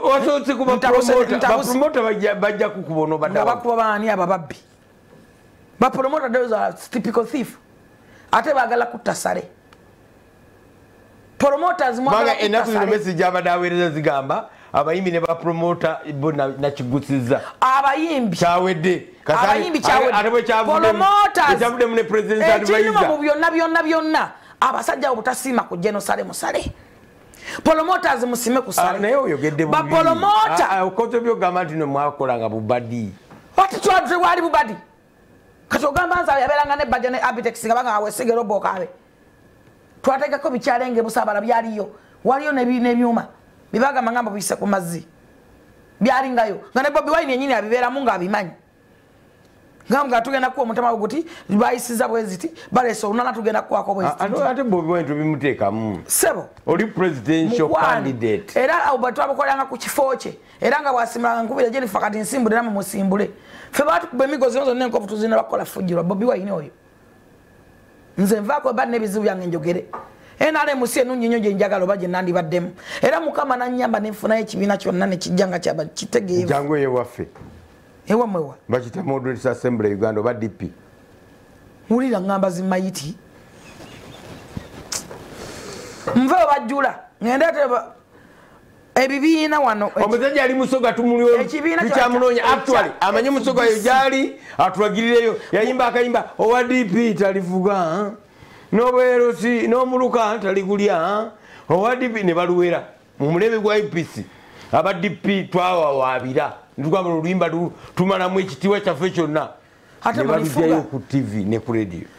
wasotse kuba promoter bajja kukubono badda bakuba bani abababbi ba promoter those are typical thief ate bagala kutasale promoters mwaga enaku zino message abadawereza zigamba abayimbi ne ba promoter bona nakigusiza abayimbi chawedde abayimbi chawedde promoters chavude mu president advisor mu byonna abasajja obutasima ku Jerusalem sale promoters musime kusale naye oyogedde ba promoter okoto byo gamati no mwakolanga bubadi ati twatwe wali bubadi katogamba nza yaberanga ne budget ne Abitex ngabanga awesegero bokabe twateka ko bikyalenge busabala byaliyo waliyo nebyuma bibaga mangamba bise ku mazzi byali ngayo ngane Bobi Wine yenyini abibera munga abimanyi ngamba tugenda ko mutama uguti bayisiza bweziti baleso unana tugenda ko ako bweziti ate Bobi Wine tubimuteka mu sebo oli presidential candidate era abubatwa abukolanga ku kifoche era nga bwasimanga nkubira jeni fakati nsimbule namu musimbule fe batu kube migozi nzo nenko butuzina bakola fujiro Bobi Wine oyo nze mvako bane bizibu yange njogere enale musie nunyinyo je njagalo baje nandi baddemu era mukama nanyamba nefuna ekibina kyonna ne kijjanga kyaba kitegeevu jango ye waffe ewa mwewa bakita Moderate Assembly Uganda ba DP mulira ngamba zimayiti mve bajula ngende teba ebibiina wano omuzajja ali musoga tumulyo tukyamunonya actually amanye musoga yo jali atulagirireyo yayimba akayimba owa DP talivuga nobwerosi nomuluka taligulya owa DP ne baluwera mu mulebe gwa IPC aba DP twawa wabira ndugamba oluyimba tumala mu ekitiwa kyaffe kyonna ate balifuga ku TV ne ku radio